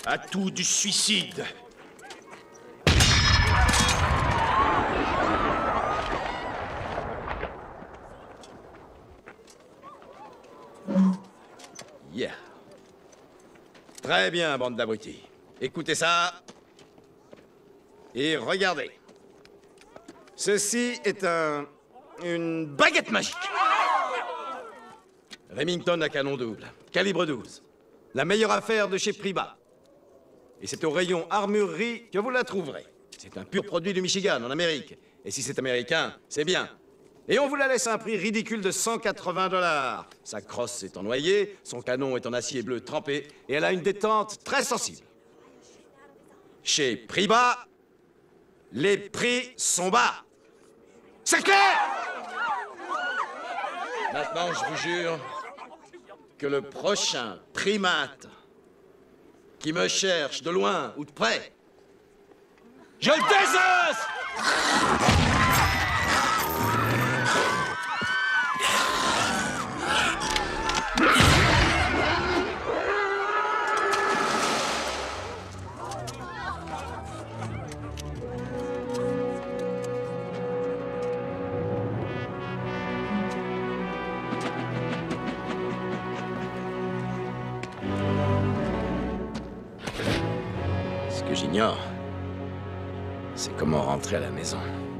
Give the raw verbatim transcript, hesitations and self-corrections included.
Atout du suicide. Yeah. Très bien, bande d'abrutis. Écoutez ça. Et regardez. Ceci est un... une baguette magique. Remington à canon double, calibre douze. La meilleure affaire de chez Priba. Et c'est au rayon armurerie que vous la trouverez. C'est un pur produit du Michigan, en Amérique. Et si c'est américain, c'est bien. Et on vous la laisse à un prix ridicule de cent quatre-vingts dollars. Sa crosse est en noyer, son canon est en acier bleu trempé, et elle a une détente très sensible. Chez Priba, les prix sont bas. C'est clair? Maintenant, je vous jure que le prochain primate qui me cherche de loin ou de près, je le désosse! Ce que j'ignore, c'est comment rentrer à la maison.